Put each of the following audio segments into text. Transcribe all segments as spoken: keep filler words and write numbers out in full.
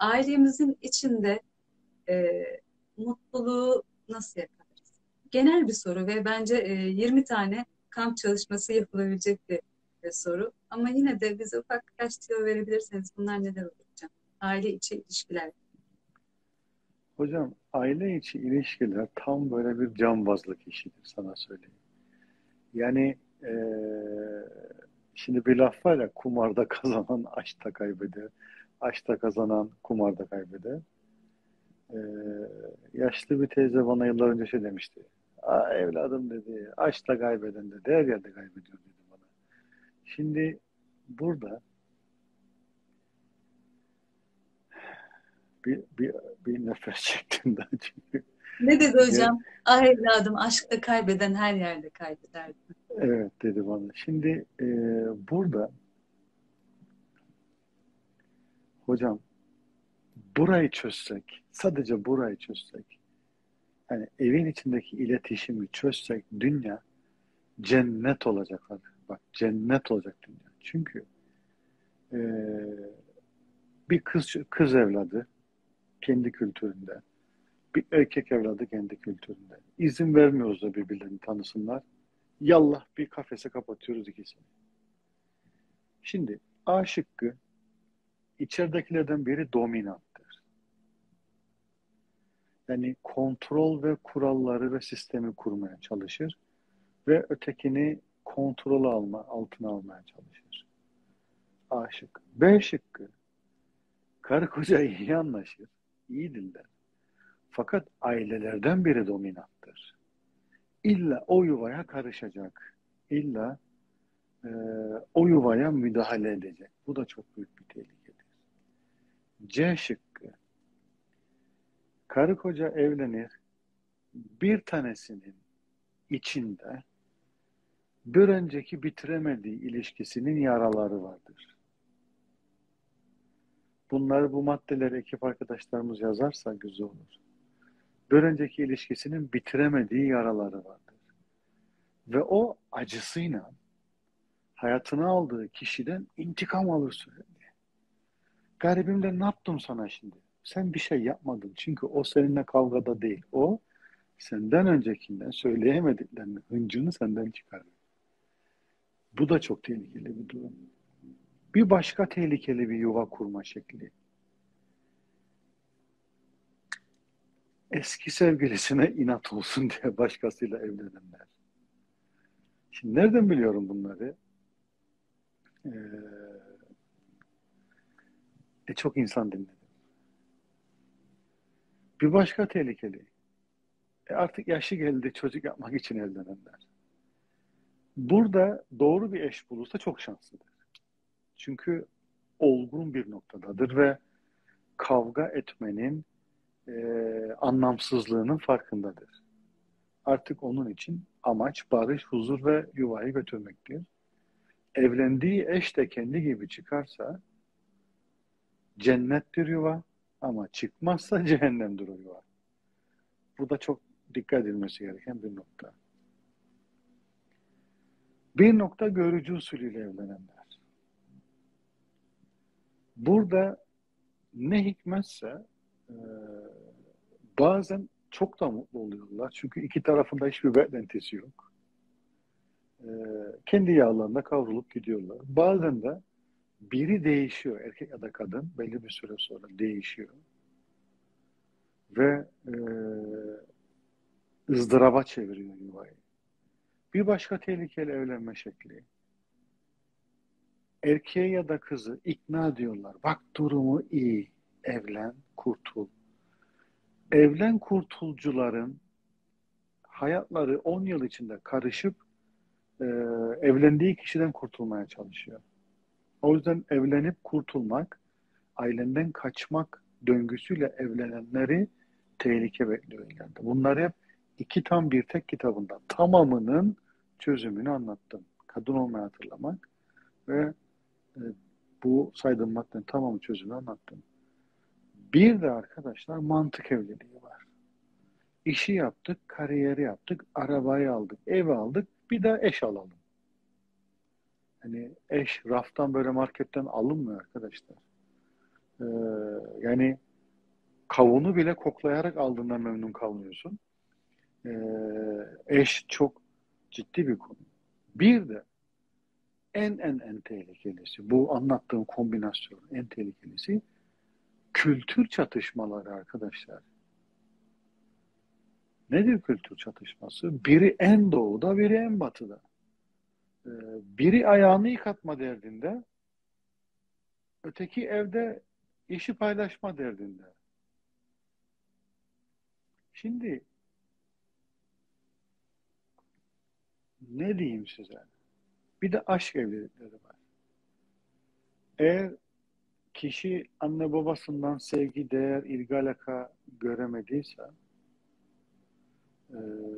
ailemizin içinde e, mutluluğu nasıl yaparız? Genel bir soru ve bence e, yirmi tane kamp çalışması yapılabilecek bir, bir soru. Ama yine de bize ufak birkaç tüyo verebilirseniz bunlar neler olur hocam? Aile içi ilişkiler. Hocam aile içi ilişkiler tam böyle bir cambazlık işidir sana söyleyeyim. Yani eee, şimdi bir laf var ya kumarda kazanan aşkta kaybeder. Aşkta kazanan kumarda kaybeder. Eee, yaşlı bir teyze bana yıllar önce şey demişti. Aa, evladım dedi, aşkta kaybeden de her yerde kaybediyor dedi bana. Şimdi burada bir, bir, bir nefes çektim daha çünkü. Ne dedi Ge- hocam? Ah evladım aşkta kaybeden her yerde kaybeder. evet dedi bana. Şimdi eee, burada hocam burayı çözsek, sadece burayı çözsek, yani evin içindeki iletişimi çözsek dünya cennet olacak abi. Bak cennet olacak dünya. Çünkü eee, bir kız kız evladı kendi kültüründe, bir erkek evladı kendi kültüründe. İzin vermiyoruz da birbirlerini tanısınlar. Yallah bir kafese kapatıyoruz ikisini. Şimdi A şıkkı içeridekilerden biri dominanttır. Yani kontrol ve kuralları ve sistemi kurmaya çalışır ve ötekini kontrol alma, altına almaya çalışır. A şıkkı. B şıkkı. Karı koca iyi anlaşır, iyi diller. Fakat ailelerden biri dominanttır. İlla o yuvaya karışacak. İlla e, o yuvaya müdahale edecek. Bu da çok büyük bir tehlikedir. C şıkkı. Karı koca evlenir. Bir tanesinin içinde bir önceki bitiremediği ilişkisinin yaraları vardır. Bunları bu maddeleri ekip arkadaşlarımız yazarsa güzel olur. Bir önceki ilişkisinin bitiremediği yaraları vardır. Ve o acısıyla hayatına aldığı kişiden intikam alır sürekli. Garibim de ne yaptım sana şimdi? Sen bir şey yapmadın. Çünkü o seninle kavgada değil. O senden öncekinden söyleyemediklerini, hıncını senden çıkarır. Bu da çok tehlikeli bir durum. Bir başka tehlikeli bir yuva kurma şekli. Eski sevgilisine inat olsun diye başkasıyla evlenenler. Şimdi nereden biliyorum bunları? Ee, e, çok insan dinledim. Bir başka tehlikeli. E, artık yaşı geldi çocuk yapmak için evlenenler. Burada doğru bir eş bulursa çok şanslıdır. Çünkü olgun bir noktadadır ve kavga etmenin e, anlamsızlığının farkındadır. Artık onun için amaç barış, huzur ve yuvayı götürmektir. Evlendiği eş de kendi gibi çıkarsa cennettir yuva ama çıkmazsa cehennemdir o yuva. Bu da çok dikkat edilmesi gereken bir nokta. Bir nokta görücü usulüyle evlenenler. Burada ne hikmetse e, bazen çok da mutlu oluyorlar. Çünkü iki tarafında hiçbir beklentisi yok. E, kendi yağlarında kavrulup gidiyorlar. Bazen de biri değişiyor. Erkek ya da kadın belli bir süre sonra değişiyor. Ve e, ızdıraba çeviriyor yuvayı. Bir başka tehlikeli evlenme şekli. Erkeğe ya da kızı ikna ediyorlar. Bak durumu iyi. Evlen, kurtul. Evlen kurtulcuların hayatları on yıl içinde karışıp e, evlendiği kişiden kurtulmaya çalışıyor. O yüzden evlenip kurtulmak, ailenden kaçmak döngüsüyle evlenenleri tehlike bekliyor ileride. Bunlar hep iki tam bir tek kitabında tamamının çözümünü anlattım. Kadın olmayı hatırlamak ve e, bu saydığım maddenin tamamı çözümünü anlattım. Bir de arkadaşlar mantık evliliği var. İşi yaptık, kariyeri yaptık, arabayı aldık, ev aldık, bir de eş alalım. Hani eş raftan böyle marketten alınmıyor arkadaşlar. Ee, yani kavunu bile koklayarak aldığından memnun kalmıyorsun. Ee, eş çok ciddi bir konu. Bir de en en en tehlikelisi, bu anlattığım kombinasyon en tehlikelisi kültür çatışmaları arkadaşlar. Nedir kültür çatışması? Biri en doğuda, biri en batıda. Ee, biri ayağını yıkatma derdinde, öteki evde işi paylaşma derdinde. Şimdi ne diyeyim size? Bir de aşk evlilikleri var. Eğer kişi anne babasından sevgi, değer, ilgi, alaka göremediyse e,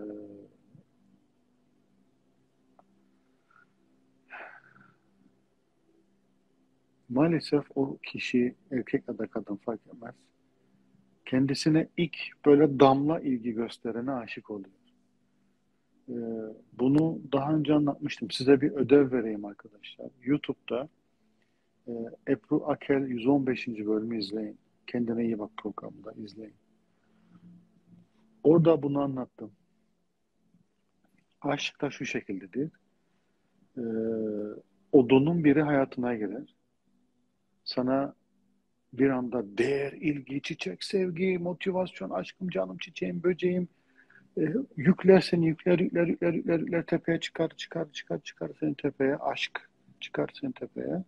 maalesef o kişi erkek ya da kadın fark etmez. Kendisine ilk böyle damla ilgi gösterene aşık oluyor. E, bunu daha önce anlatmıştım. Size bir ödev vereyim arkadaşlar. YouTube'da e, Ebru Akel yüz on beşinci bölümü izleyin. Kendine iyi bak programında izleyin. Orada bunu anlattım. Aşk da şu şekildedir. E, odunun biri hayatına girer. Sana bir anda değer, ilgi, çiçek, sevgi, motivasyon, aşkım, canım, çiçeğim, böceğim e, yükler seni, yükler, yükler, yükler, yükler, yükler, tepeye çıkar, çıkar, çıkar, çıkar seni tepeye, aşk çıkar seni tepeye.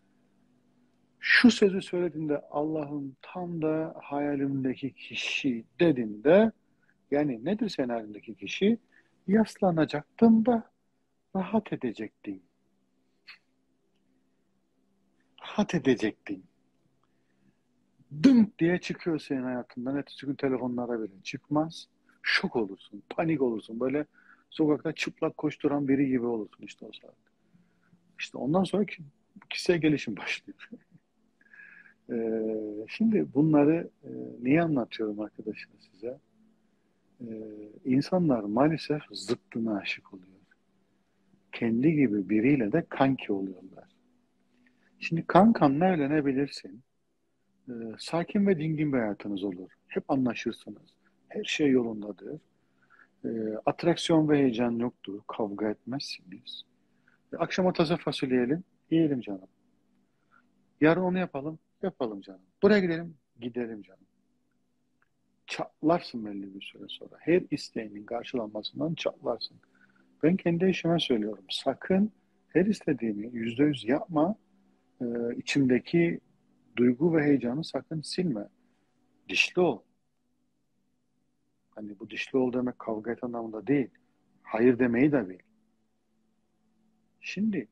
Şu sözü söylediğinde Allah'ım tam da hayalimdeki kişi dediğinde, yani nedir senin hayalindeki kişi? Yaslanacaktım da rahat edecektin. Rahat edecektin. Dınk diye çıkıyor senin hayatından. Ertesi gün telefonlara bile çıkmaz. Şok olursun, panik olursun. Böyle sokakta çıplak koşturan biri gibi olursun işte o saat. İşte ondan sonra ki, kişisel gelişim başlıyor. Ee, şimdi bunları e, niye anlatıyorum arkadaşlar size? Ee, insanlar maalesef zıttına aşık oluyor. Kendi gibi biriyle de kanki oluyorlar. Şimdi kankanla evlenebilirsin. Ee, sakin ve dingin bir hayatınız olur. Hep anlaşırsınız. Her şey yolundadır. Ee, atraksiyon ve heyecan yoktur. Kavga etmezsiniz. E, akşama taze fasulye yiyelim. Yiyelim canım. Yarın onu yapalım. Yapalım canım. Buraya gidelim. Gidelim canım. Çatlarsın belli bir süre sonra. Her isteğinin karşılanmasından çatlarsın. Ben kendi eşime söylüyorum. Sakın her istediğini yüzde yüz yapma. Ee, içimdeki duygu ve heyecanı sakın silme. Dişli ol. Hani bu dişli ol demek kavga et anlamında değil. Hayır demeyi de bil. Şimdi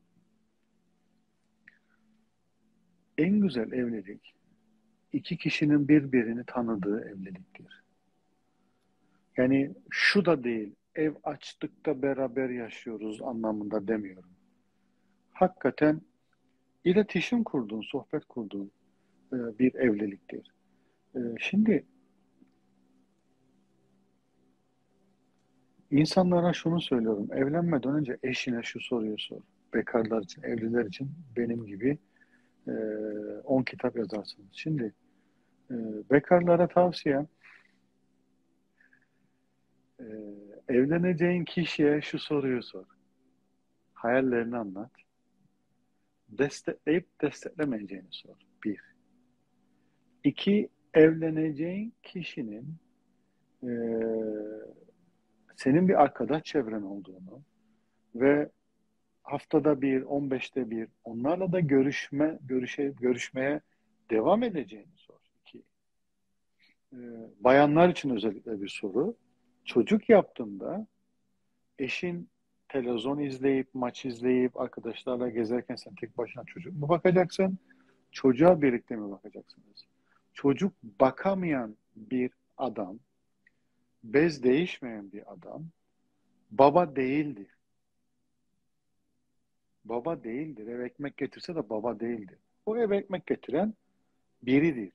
en güzel evlilik iki kişinin birbirini tanıdığı evliliktir. Yani şu da değil, ev açtık da beraber yaşıyoruz anlamında demiyorum. Hakikaten iletişim kurduğun, sohbet kurduğun e, bir evliliktir. E, şimdi insanlara şunu söylüyorum, evlenmeden önce eşine şu soruyu sor. Bekarlar için, evliler için benim gibi e, on kitap yazarsınız. Şimdi e, bekarlara tavsiyem, e, evleneceğin kişiye şu soruyu sor. Hayallerini anlat. Destekleyip desteklemeyeceğini sor. Bir. İki, evleneceğin kişinin e, senin bir arkadaş çevren olduğunu ve haftada bir, on beşte bir onlarla da görüşme, görüşe, görüşmeye devam edeceğini sor. İki. E, bayanlar için özellikle bir soru. Çocuk yaptığında eşin televizyon izleyip, maç izleyip, arkadaşlarla gezerken sen tek başına çocuk mu bakacaksın? Çocuğa birlikte mi bakacaksınız? Çocuk bakamayan bir adam, bez değişmeyen bir adam, baba değildir. Baba değildir. Ev ekmek getirse de baba değildir. O ev ekmek getiren biridir.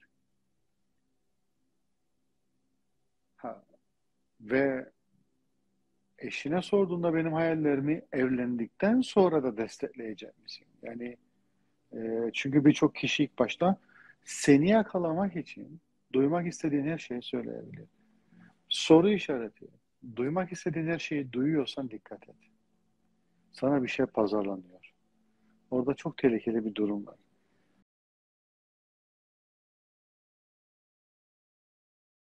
Ha, ve eşine sorduğunda benim hayallerimi evlendikten sonra da destekleyecek misin? Yani e, çünkü birçok kişi ilk başta Seni yakalamak için duymak istediğin her şeyi söyleyebilir. Soru işareti. Duymak istediğin her şeyi duyuyorsan dikkat et. Sana bir şey pazarlanıyor. Orada çok tehlikeli bir durum var.